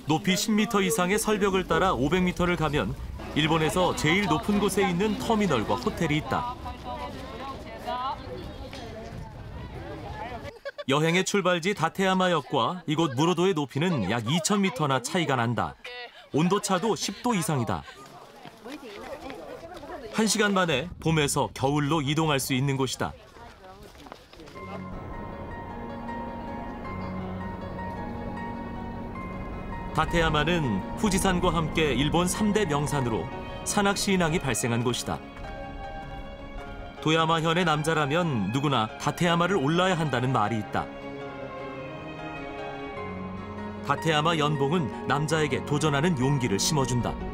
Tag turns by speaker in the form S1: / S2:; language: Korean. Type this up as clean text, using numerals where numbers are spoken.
S1: 높이 10m 이상의 설벽을 따라 500m를 가면 일본에서 제일 높은 곳에 있는 터미널과 호텔이 있다. 여행의 출발지 다테야마역과 이곳 무로도의 높이는 약 2000m나 차이가 난다. 온도차도 10도 이상이다. 1시간 만에 봄에서 겨울로 이동할 수 있는 곳이다. 다테야마는 후지산과 함께 일본 3대 명산으로 산악시인왕이 발생한 곳이다. 도야마현의 남자라면 누구나 다테야마를 올라야 한다는 말이 있다. 다테야마 연봉은 남자에게 도전하는 용기를 심어준다.